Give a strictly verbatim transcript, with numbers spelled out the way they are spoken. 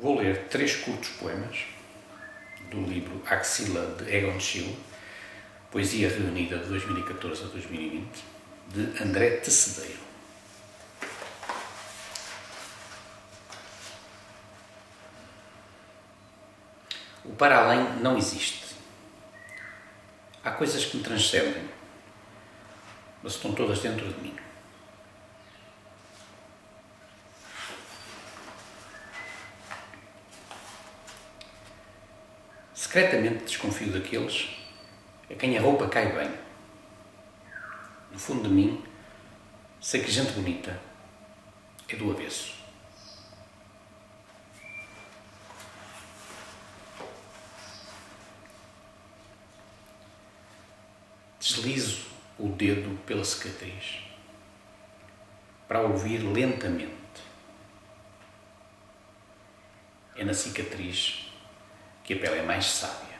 Vou ler três curtos poemas do livro Axila, de Egon Schiele, Poesia Reunida de dois mil e catorze a dois mil e vinte, de André Tecedeiro. O para-além não existe. Há coisas que me transcendem, mas estão todas dentro de mim. Secretamente desconfio daqueles a quem a roupa cai bem. No fundo de mim, sei que gente bonita é do avesso. Deslizo o dedo pela cicatriz para ouvir lentamente. É na cicatriz que a pele é mais sábia.